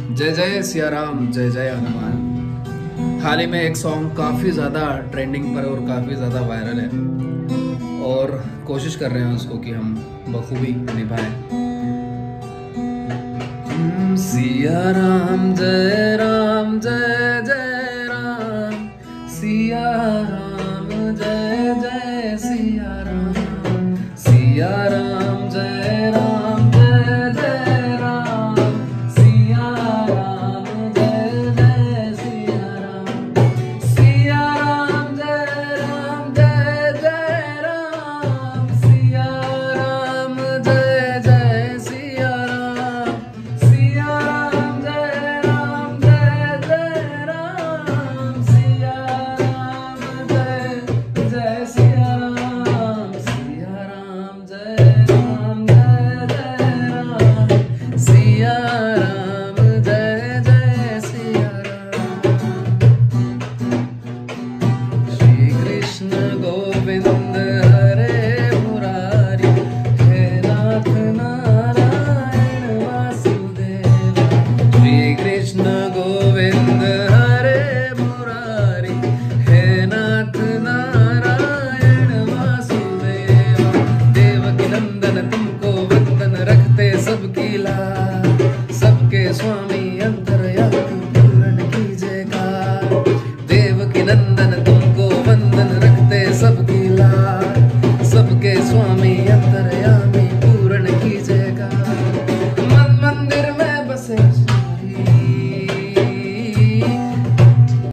जय जय सिया राम, जय जय हनुमान। हाल ही में एक सॉन्ग काफ़ी ज़्यादा ट्रेंडिंग पर और काफ़ी ज़्यादा वायरल है और कोशिश कर रहे हैं उसको कि हम बखूबी निभाएं। सिया राम जय